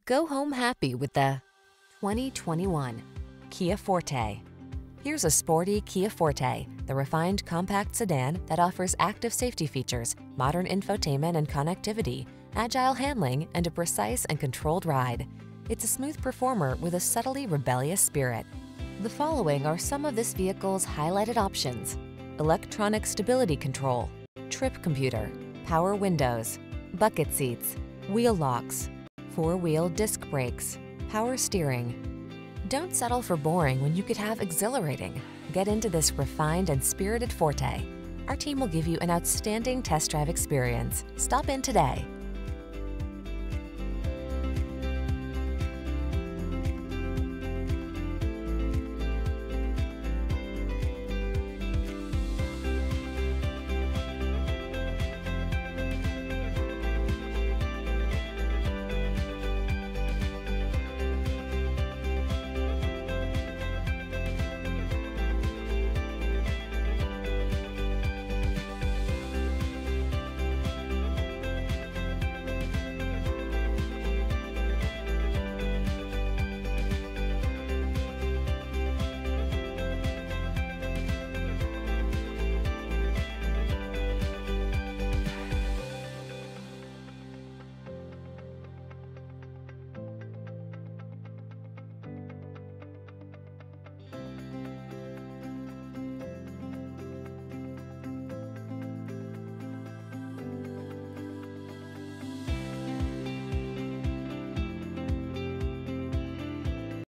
Go home happy with the 2021 Kia Forte. Here's a sporty Kia Forte, the refined compact sedan that offers active safety features, modern infotainment and connectivity, agile handling, and a precise and controlled ride. It's a smooth performer with a subtly rebellious spirit. The following are some of this vehicle's highlighted options: electronic stability control, trip computer, power windows, bucket seats, wheel locks, four-wheel disc brakes, power steering. Don't settle for boring when you could have exhilarating. Get into this refined and spirited Forte. Our team will give you an outstanding test drive experience. Stop in today.